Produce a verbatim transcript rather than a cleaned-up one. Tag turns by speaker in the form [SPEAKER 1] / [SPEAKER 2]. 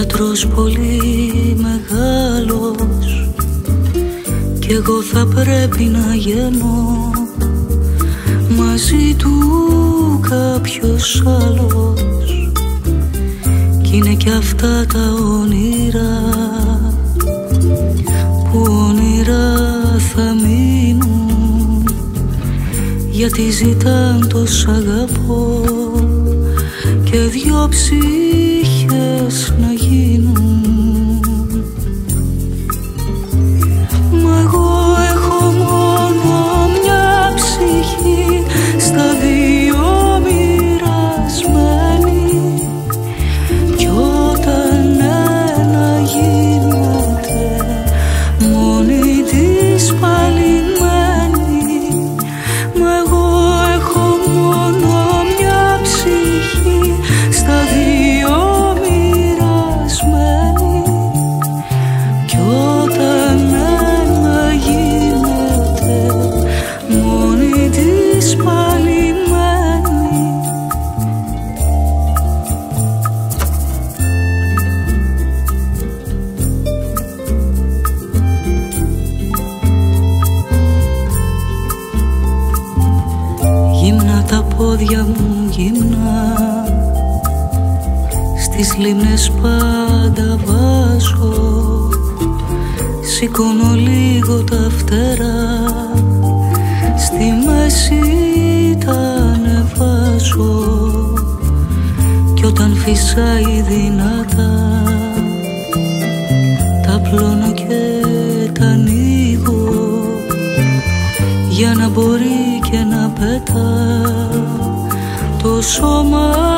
[SPEAKER 1] Γιατρός πολύ μεγάλος κι εγώ θα πρέπει να γίνω μαζί του κάποιος άλλος. Κι είναι κι αυτά τα όνειρα που όνειρα θα μείνουν, γιατί ζητάν το σ' αγαπώ και δυο ψυχές να γίνουν. Μα εγώ έχω μόνο μια ψυχή στα δύο μοιρασμένη, κι όταν ένα γίνεται μόνη της παλινμένη. Μα εγώ έχω μόνο μια ψυχή στα δύο μοιρασμένη, κι όταν ένα γίνεται μόνη της παλινμένη. Γυμνά τα πόδια μου γυμνά, στις λίμνες πάντα βάζω, σηκώνω λίγο τα φτερά, στη μέση τα ανεβάζω, κι όταν φυσάει δυνατά τα πλώνω και τα ανοίγω, για να μπορεί και να πετά το σώμα